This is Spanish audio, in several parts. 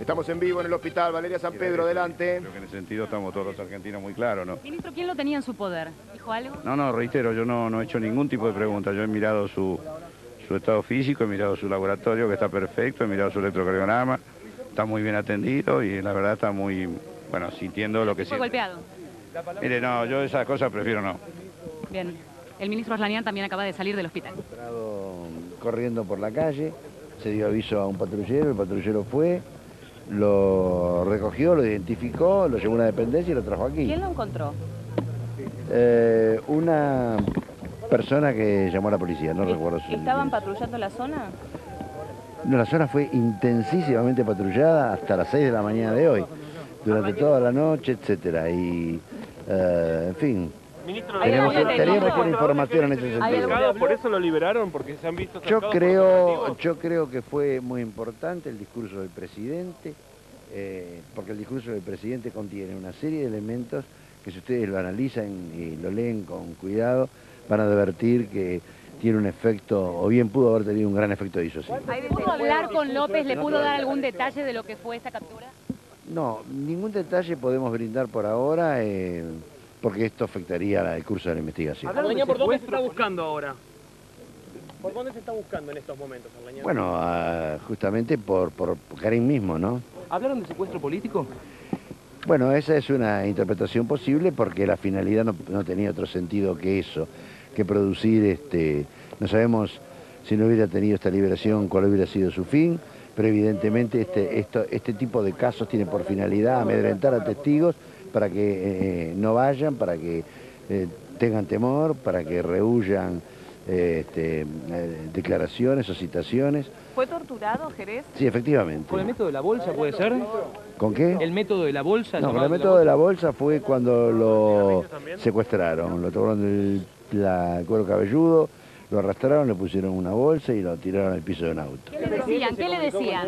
Estamos en vivo en el hospital Valeria San Pedro, delante. Creo que en ese sentido estamos todos los argentinos muy claros, ¿no? Ministro, ¿quién lo tenía en su poder? ¿Dijo algo? No, reitero, yo no he hecho ningún tipo de pregunta. Yo he mirado su estado físico, he mirado su laboratorio, que está perfecto, he mirado su electrocardiograma, está muy bien atendido y la verdad está muy, bueno, sintiendo lo que ¿Fue siente. golpeado? Mire, no, yo esas cosas prefiero no. Bien. El ministro Arlanian también acaba de salir del hospital. Corriendo por la calle, se dio aviso a un patrullero, el patrullero fue, lo recogió, lo identificó, lo llevó a una dependencia y lo trajo aquí. ¿Quién lo encontró? Una persona que llamó a la policía, no recuerdo su nombre. ¿Estaban patrullando la zona? No, la zona fue intensísimamente patrullada hasta las 6 de la mañana de hoy, durante toda la noche, etcétera. Y, en fin, Ministro, teníamos una información en ese sentido. ¿Por eso lo liberaron? Porque se han visto Yo cercados creo que fue muy importante el discurso del presidente, porque el discurso del presidente contiene una serie de elementos que si ustedes lo analizan y lo leen con cuidado, van a advertir que tiene un efecto, o bien pudo haber tenido un gran efecto disuasivo. ¿Pudo hablar con López? ¿Le pudo dar algún detalle de lo que fue esa captura? No, ningún detalle podemos brindar por ahora, porque esto afectaría el curso de la investigación. Arlanian, ¿por dónde se está buscando ahora? ¿Por dónde se está buscando en estos momentos, Arlanian? Bueno, justamente por Karim mismo, ¿no? ¿Hablaron de secuestro político? Bueno, esa es una interpretación posible porque la finalidad no tenía otro sentido que eso, que producir, no sabemos si no hubiera tenido esta liberación cuál hubiera sido su fin, pero evidentemente este tipo de casos tiene por finalidad amedrentar a testigos para que no vayan, para que tengan temor, para que rehuyan declaraciones o citaciones. ¿Fue torturado, Jerez? Sí, efectivamente. ¿Con el método de la bolsa puede ser? ¿Con qué? ¿El método de la bolsa? No, con el método de la bolsa fue cuando lo secuestraron, lo tomaron del cuero cabelludo, lo arrastraron, le pusieron una bolsa y lo tiraron al piso de un auto. ¿Qué le decían? ¿Qué le decían?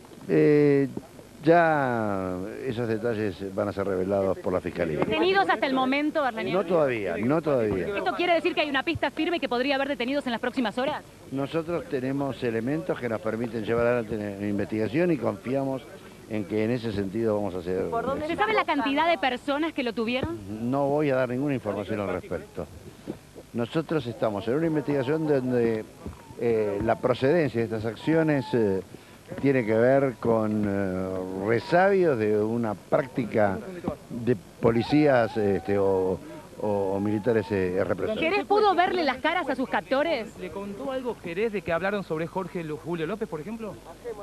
Ya esos detalles van a ser revelados por la Fiscalía. ¿Detenidos hasta el momento, Arlanian? No todavía. ¿Esto quiere decir que hay una pista firme que podría haber detenidos en las próximas horas? Nosotros tenemos elementos que nos permiten llevar adelante la investigación y confiamos en que en ese sentido vamos a hacer... ¿Se sabe la cantidad de personas que lo tuvieron? No voy a dar ninguna información al respecto. Nosotros estamos en una investigación donde la procedencia de estas acciones tiene que ver con resabios de una práctica de policías o militares represores. ¿Jerez pudo verle las caras a sus captores? ¿Le contó algo Jerez de que hablaron sobre Jorge Julio López, por ejemplo?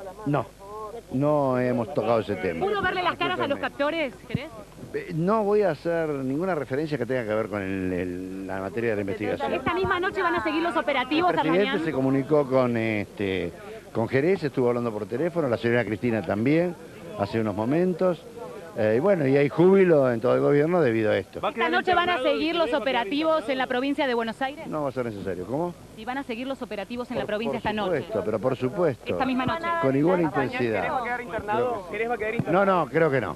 No hemos tocado ese tema. ¿Pudo verle las caras a los captores, Jerez? No voy a hacer ninguna referencia que tenga que ver con la materia de la investigación. ¿Esta misma noche van a seguir los operativos, El presidente Arlanian? se comunicó con Jerez, estuvo hablando por teléfono, la señora Cristina también, hace unos momentos. Y bueno, y hay júbilo en todo el gobierno debido a esto. ¿Esta noche van a seguir los operativos en la provincia de Buenos Aires? No va a ser necesario. ¿Cómo? ¿Y van a seguir los operativos en la provincia esta noche? Pero por supuesto. Esta misma noche. Con igual intensidad. ¿Jerez va a quedar internado? No, creo que no.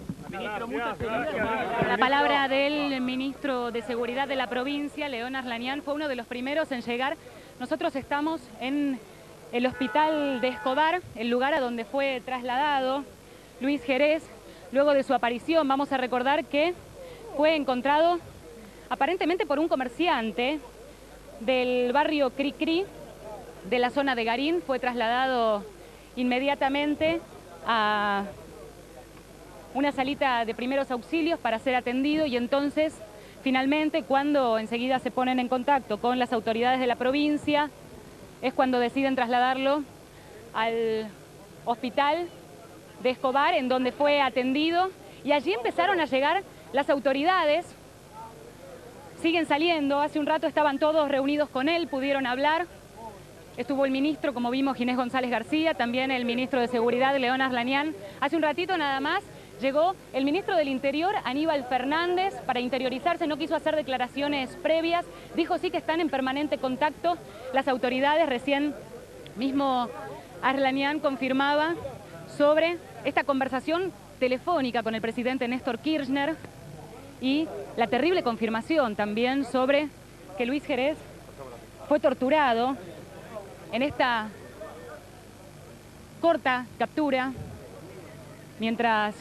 La palabra del ministro de Seguridad de la provincia, León Arlanian, fue uno de los primeros en llegar. Nosotros estamos en el hospital de Escobar, el lugar a donde fue trasladado Luis Jerez. Luego de su aparición, vamos a recordar que fue encontrado aparentemente por un comerciante del barrio Cricri, de la zona de Garín. Fue trasladado inmediatamente a una salita de primeros auxilios para ser atendido y entonces, finalmente, cuando enseguida se ponen en contacto con las autoridades de la provincia, es cuando deciden trasladarlo al hospital de Escobar, en donde fue atendido, y allí empezaron a llegar las autoridades. Siguen saliendo, hace un rato estaban todos reunidos con él, pudieron hablar. Estuvo el ministro, como vimos, Ginés González García, también el ministro de Seguridad, León Arlanian. Hace un ratito nada más llegó el ministro del Interior, Aníbal Fernández, para interiorizarse, no quiso hacer declaraciones previas, dijo sí que están en permanente contacto las autoridades. Recién mismo Arlanian confirmaba sobre esta conversación telefónica con el presidente Néstor Kirchner y la terrible confirmación también sobre que Luis Jerez fue torturado en esta corta captura mientras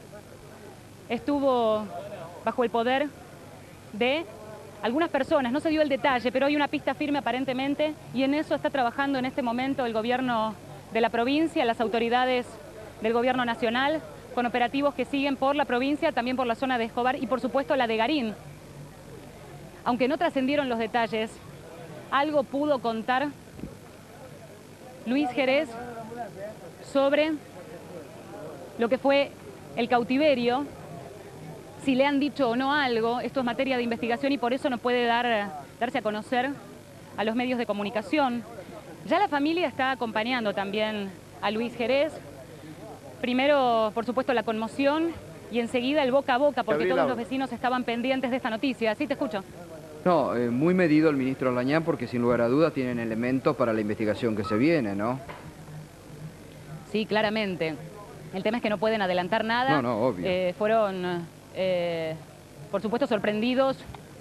estuvo bajo el poder de algunas personas. No se dio el detalle, pero hay una pista firme aparentemente y en eso está trabajando en este momento el gobierno de la provincia, las autoridades del gobierno nacional, con operativos que siguen por la provincia, también por la zona de Escobar y por supuesto la de Garín. Aunque no trascendieron los detalles, algo pudo contar Luis Jerez sobre lo que fue el cautiverio, si le han dicho o no algo. Esto es materia de investigación y por eso no puede darse a conocer a los medios de comunicación. Ya la familia está acompañando también a Luis Jerez. Primero, por supuesto, la conmoción y enseguida el boca a boca, porque todos los vecinos estaban pendientes de esta noticia. Sí, te escucho. No, muy medido el ministro Lañán porque sin lugar a dudas tienen elementos para la investigación que se viene, ¿no? Sí, claramente. El tema es que no pueden adelantar nada. No, obvio. Fueron, por supuesto, sorprendidos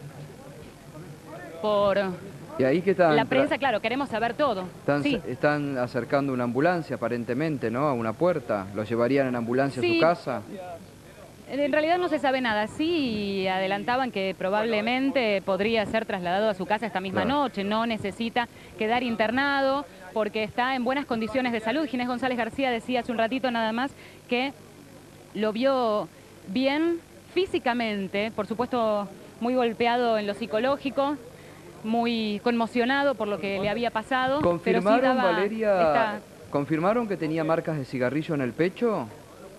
por ¿Y ahí qué están? la prensa. Claro, queremos saber todo. Están acercando una ambulancia aparentemente, ¿no? A una puerta. ¿Lo llevarían en ambulancia a su casa? En realidad no se sabe nada. Sí, adelantaban que probablemente podría ser trasladado a su casa esta misma noche. No necesita quedar internado porque está en buenas condiciones de salud. Ginés González García decía hace un ratito nada más que lo vio bien físicamente, por supuesto muy golpeado en lo psicológico, muy conmocionado por lo que le había pasado. ¿Confirmaron, pero sí daba Valeria, confirmaron que tenía marcas de cigarrillo en el pecho?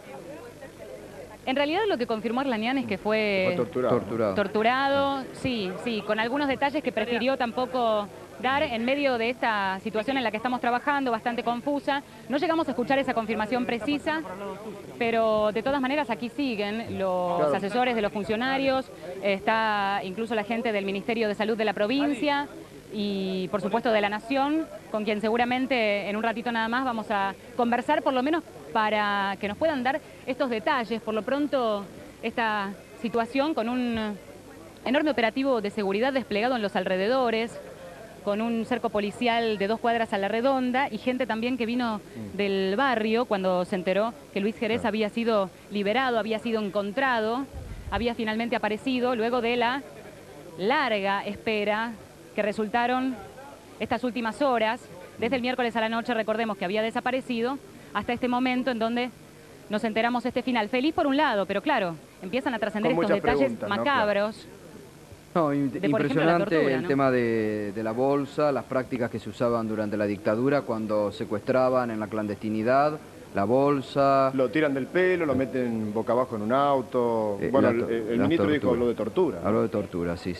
En realidad lo que confirmó Arlanian es que fue torturado, sí, con algunos detalles que prefirió tampoco dar en medio de esta situación en la que estamos trabajando, bastante confusa. No llegamos a escuchar esa confirmación precisa, pero de todas maneras aquí siguen los asesores de los funcionarios, está incluso la gente del Ministerio de Salud de la provincia y por supuesto de la Nación, con quien seguramente en un ratito nada más vamos a conversar, por lo menos para que nos puedan dar estos detalles. Por lo pronto, esta situación con un enorme operativo de seguridad desplegado en los alrededores, con un cerco policial de 2 cuadras a la redonda y gente también que vino del barrio cuando se enteró que Luis Jerez había sido liberado, había sido encontrado, había finalmente aparecido luego de la larga espera que resultaron estas últimas horas. Desde el miércoles a la noche, recordemos que había desaparecido, hasta este momento en donde nos enteramos este final. Feliz por un lado, pero claro, empiezan a trascender estos detalles macabros. No, impresionante el tema de la bolsa, las prácticas que se usaban durante la dictadura cuando secuestraban en la clandestinidad, la bolsa. Lo tiran del pelo, lo meten boca abajo en un auto. Bueno, el ministro dijo, habló de tortura. Habló de tortura, sí.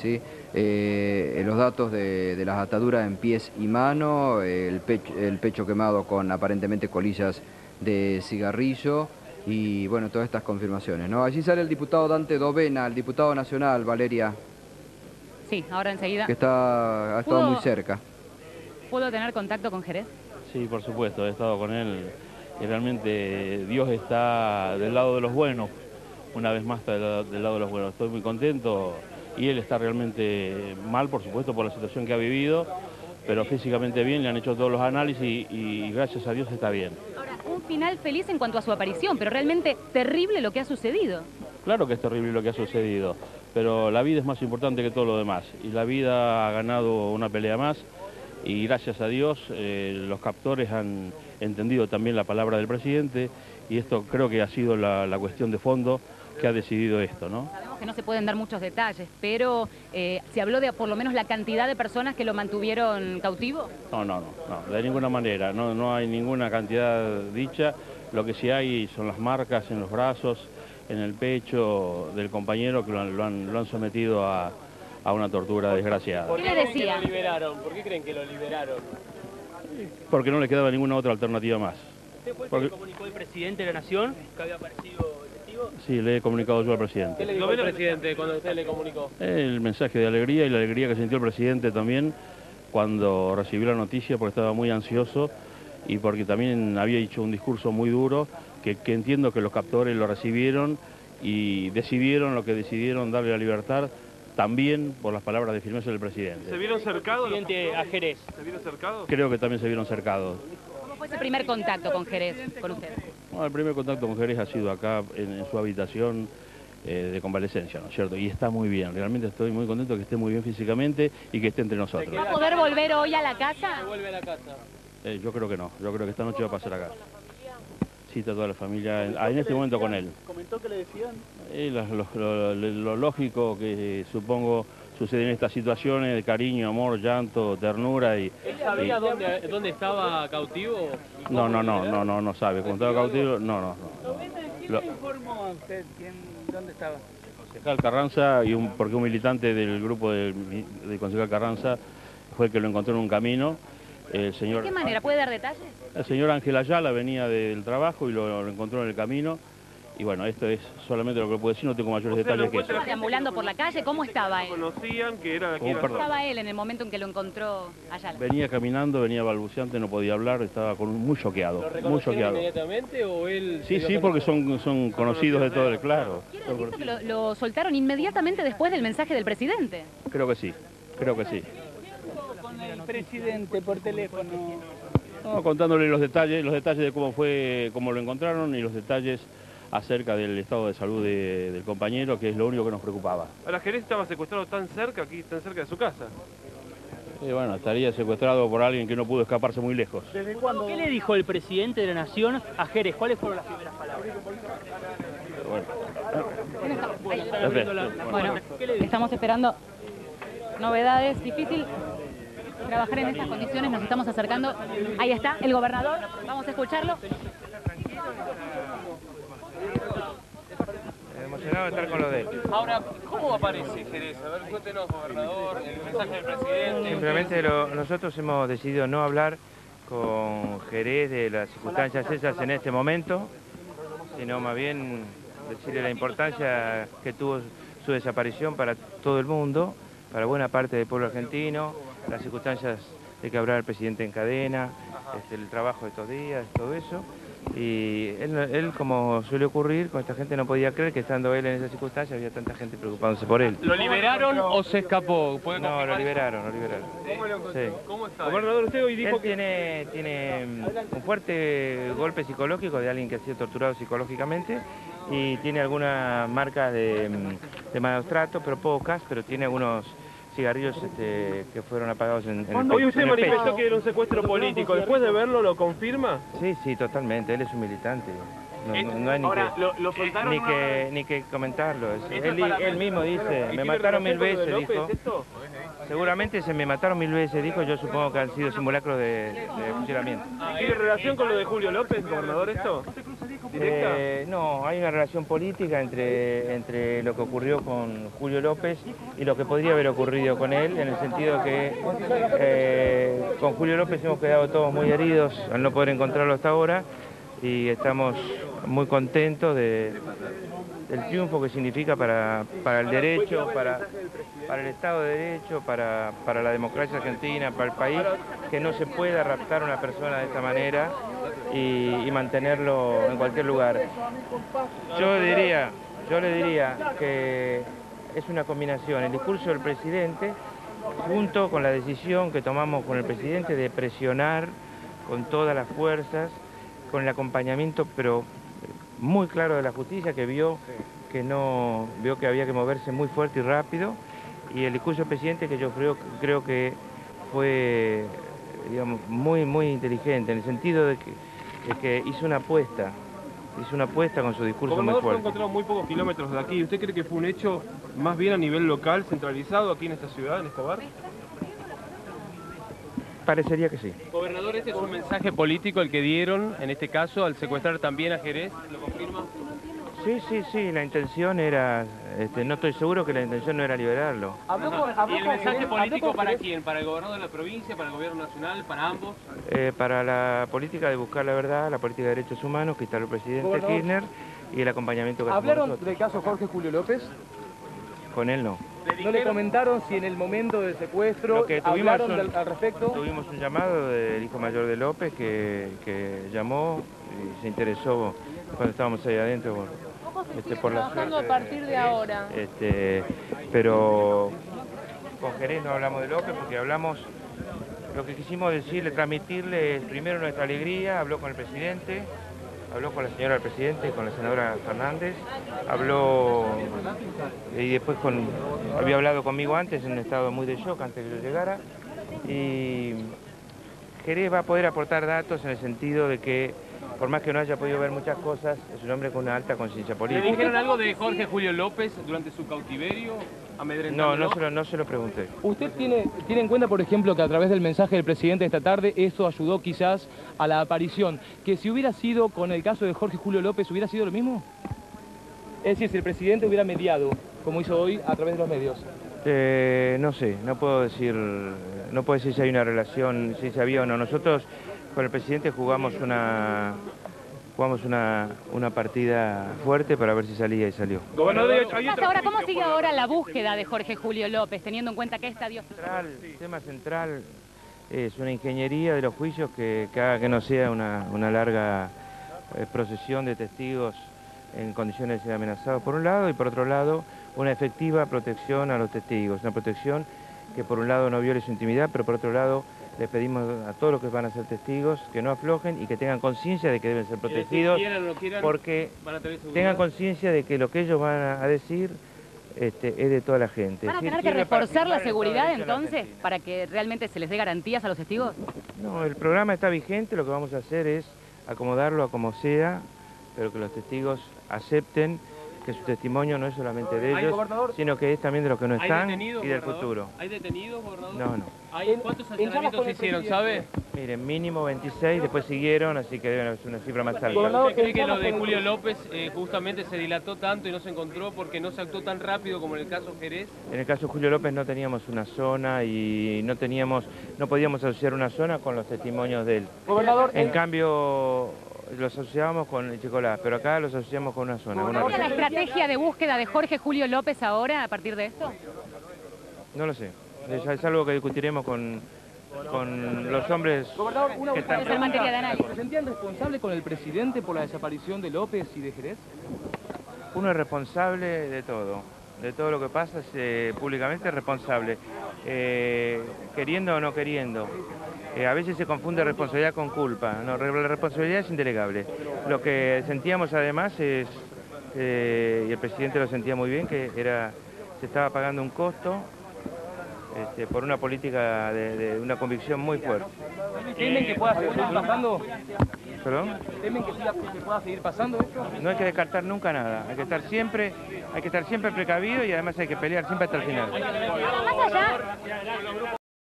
Los datos de las ataduras en pies y manos, el pecho quemado con aparentemente colillas de cigarrillo y bueno, todas estas confirmaciones, ¿no? Allí sale el diputado Dante Dovena, el diputado nacional, Valeria. Sí, ahora enseguida. Que ha estado muy cerca. ¿Puedo tener contacto con Jerez? Sí, por supuesto, he estado con él. Y realmente Dios está del lado de los buenos, una vez más está del lado de los buenos. Estoy muy contento y él está realmente mal, por supuesto, por la situación que ha vivido, pero físicamente bien, le han hecho todos los análisis y gracias a Dios está bien. Ahora, un final feliz en cuanto a su aparición, pero realmente terrible lo que ha sucedido. Claro que es terrible lo que ha sucedido, pero la vida es más importante que todo lo demás y la vida ha ganado una pelea más. Y gracias a Dios los captores han entendido también la palabra del presidente y esto creo que ha sido la cuestión de fondo que ha decidido esto, ¿no? Sabemos que no se pueden dar muchos detalles, pero ¿se habló de por lo menos la cantidad de personas que lo mantuvieron cautivo? No, de ninguna manera, no hay ninguna cantidad dicha. Lo que sí hay son las marcas en los brazos, en el pecho del compañero que lo han sometido a una tortura desgraciada. ¿Qué le decía? ¿Por qué lo liberaron? ¿Por qué creen que lo liberaron? Porque no le quedaba ninguna otra alternativa más. ¿Usted fue el que le comunicó el presidente de la Nación que había aparecido el testigo? Sí, le he comunicado yo al presidente. ¿Qué le dijo el presidente cuando usted le comunicó? El mensaje de alegría y la alegría que sintió el presidente también cuando recibió la noticia, porque estaba muy ansioso y porque también había hecho un discurso muy duro que entiendo que los captores lo recibieron y decidieron lo que decidieron, darle la libertad, también por las palabras de firmeza del presidente. ¿Se vieron cercados? A Jerez. ¿Se vieron cercados? Creo que también se vieron cercados. ¿Cómo fue ese primer contacto con Jerez, con usted? Bueno, el primer contacto con Jerez ha sido acá en su habitación de convalecencia, ¿no es cierto? Y está muy bien, realmente estoy muy contento que esté muy bien físicamente y que esté entre nosotros. ¿Va a poder volver hoy a la casa? ¿Vuelve a la casa? Yo creo que no, yo creo que esta noche va a pasar acá. Sí, está toda la familia en este momento con él. ¿Comentó qué le decían? Lo lógico que supongo sucede en estas situaciones de cariño, amor, llanto, ternura y... ¿Él sabía dónde estaba cautivo? No sabe. Cuando estaba cautivo, no. ¿Quién le informó a usted dónde estaba? El concejal Carranza, porque un militante del grupo del concejal Carranza fue el que lo encontró en un camino. ¿De qué manera? ¿Puede dar detalles? El señor Ángel Ayala venía del trabajo y lo encontró en el camino. Y bueno, esto es solamente lo que puedo decir, no tengo mayores detalles que eso. ¿Estaba deambulando por la calle? ¿Cómo estaba él? ¿Conocían que era de aquí? ¿Cómo estaba él en el momento en que lo encontró Ayala? Venía caminando, venía balbuceante, no podía hablar, estaba muy choqueado. ¿Lo reconoció inmediatamente o él...? Sí, porque son conocidos de todo el claro. ¿Quiere decir que lo soltaron inmediatamente después del mensaje del presidente? Creo que sí. Con el presidente por teléfono. No, contándole los detalles de cómo lo encontraron y los detalles acerca del estado de salud del compañero, que es lo único que nos preocupaba. Ahora, Jerez estaba secuestrado tan cerca de su casa. Bueno, estaría secuestrado por alguien que no pudo escaparse muy lejos. ¿Desde cuándo? ¿Qué le dijo el presidente de la Nación a Jerez? ¿Cuáles fueron las primeras palabras? Bueno, estamos esperando novedades. Difícil trabajar en estas condiciones, nos estamos acercando. Ahí está, el gobernador, vamos a escucharlo. Emocionado de estar con lo de él. Ahora, ¿cómo aparece Jerez? A ver, cuéntenos, gobernador, el mensaje del presidente. Simplemente nosotros hemos decidido no hablar con Jerez de las circunstancias esas en este momento, sino más bien decirle la importancia que tuvo su desaparición para todo el mundo, para buena parte del pueblo argentino, las circunstancias de que habrá el presidente en cadena, el trabajo de estos días, todo eso. Y él, como suele ocurrir, con esta gente no podía creer que estando él en esas circunstancias había tanta gente preocupándose por él. ¿Lo liberaron o se escapó? No, lo liberaron. ¿Cómo lo encontró? Sí. ¿Cómo está? Gobernador, usted hoy dijo que tiene un fuerte golpe psicológico de alguien que ha sido torturado psicológicamente y tiene algunas marcas de malos tratos, pero pocas, pero tiene algunos cigarrillos que fueron apagados en el pecho. Hoy usted manifestó que era un secuestro político. ¿Después de verlo lo confirma? Sí, totalmente. Él es un militante. No hay ni que comentarlo. Él mismo dice, me mataron 1000 veces, dijo. Seguramente se me mataron 1000 veces, dijo. Yo supongo que han sido simulacros de fusilamiento. ¿Tiene relación con lo de Julio López, gobernador, esto? No, hay una relación política entre lo que ocurrió con Julio López y lo que podría haber ocurrido con él, en el sentido que con Julio López hemos quedado todos muy heridos al no poder encontrarlo hasta ahora y estamos muy contentos del triunfo que significa para el derecho, para el Estado de Derecho, para la democracia argentina, para el país, que no se pueda raptar a una persona de esta manera y mantenerlo en cualquier lugar. Yo le diría que es una combinación, el discurso del presidente junto con la decisión que tomamos con el presidente de presionar con todas las fuerzas, con el acompañamiento pero muy claro de la justicia, que vio que había que moverse muy fuerte y rápido, y el discurso del presidente que yo creo que fue, digamos, muy inteligente, en el sentido de que hizo una apuesta con su discurso muy fuerte. Fue encontrado muy pocos kilómetros de aquí. ¿Usted cree que fue un hecho más bien a nivel local, centralizado aquí en esta ciudad, en este barrio? Parecería que sí. Gobernador, ¿este es un mensaje político el que dieron, en este caso, al secuestrar también a Jerez? ¿Lo confirma? Sí, la intención era, no estoy seguro que la intención no era liberarlo. ¿Y el mensaje político para quién? ¿Para el gobernador de la provincia, para el gobierno nacional, para ambos? Para la política de buscar la verdad, la política de derechos humanos que instaló el presidente Kirchner y el acompañamiento que ¿Hablaron del caso Jorge Julio López? Con él no. ¿No le comentaron si en el momento del secuestro hablaron al respecto? Tuvimos un llamado del hijo mayor de López que llamó y se interesó cuando estábamos ahí adentro por la trabajando a partir de ahora. Pero con Jerez no hablamos de López porque hablamos, lo que quisimos decirle, transmitirle primero nuestra alegría, habló con el presidente, habló con la señora del presidente, con la senadora Fernández, habló y después había hablado conmigo antes en un estado muy de shock antes de que yo llegara, y Jerez va a poder aportar datos en el sentido de que, por más que no haya podido ver muchas cosas, es un hombre con una alta conciencia política. ¿Le dijeron algo de Jorge Julio López durante su cautiverio? No se lo pregunté. ¿Usted tiene en cuenta, por ejemplo, que a través del mensaje del presidente esta tarde, eso ayudó quizás a la aparición? Que si hubiera sido con el caso de Jorge Julio López, ¿hubiera sido lo mismo? Es decir, si el presidente hubiera mediado, como hizo hoy, a través de los medios. No sé, no puedo decir si hay una relación, si se había o no. Nosotros con el presidente jugamos una partida fuerte para ver si salía y salió. Ahora, ¿cómo sigue ahora la búsqueda de Jorge Julio López, teniendo en cuenta que estadio central? El tema central es una ingeniería de los juicios que haga que no sea una larga procesión de testigos en condiciones de ser amenazados por un lado, y por otro lado una efectiva protección a los testigos, una protección que por un lado no viole su intimidad, pero por otro lado les pedimos a todos los que van a ser testigos que no aflojen y que tengan conciencia de que deben ser protegidos, porque tengan conciencia de que lo que ellos van a decir es de toda la gente. ¿Van a tener que reforzar la seguridad entonces para que realmente se les dé garantías a los testigos? No, el programa está vigente, lo que vamos a hacer es acomodarlo a como sea, pero que los testigos acepten que su testimonio no es solamente de ellos, sino que es también de los que no están y del futuro. ¿Hay detenidos, gobernador? No. ¿Cuántos allanamientos se hicieron, sabe? Miren, mínimo 26, después siguieron, así que deben ser una cifra más alta. ¿Usted cree que lo de Julio López justamente se dilató tanto y no se encontró porque no se actuó tan rápido como en el caso Jerez? En el caso de Julio López no teníamos una zona y no podíamos asociar una zona con los testimonios de él. En cambio, los asociábamos con el Chicolás, pero acá los asociamos con una zona. ¿Cuál es la estrategia de búsqueda de Jorge Julio López ahora, a partir de esto? No lo sé. Es algo que discutiremos con los hombres que están en materia de análisis. ¿Se sentían responsables con el presidente por la desaparición de López y de Jerez? Uno es responsable de todo lo que pasa, públicamente es responsable, queriendo o no queriendo. A veces se confunde responsabilidad con culpa. No, la responsabilidad es indelegable. Lo que sentíamos además es, y el presidente lo sentía muy bien, que se estaba pagando un costo por una política de una convicción muy fuerte. ¿Temen que pueda seguir pasando? ¿Perdón? ¿Temen que pueda seguir pasando esto? No hay que descartar nunca nada. Hay que estar siempre precavido y además hay que pelear siempre hasta el final. Más allá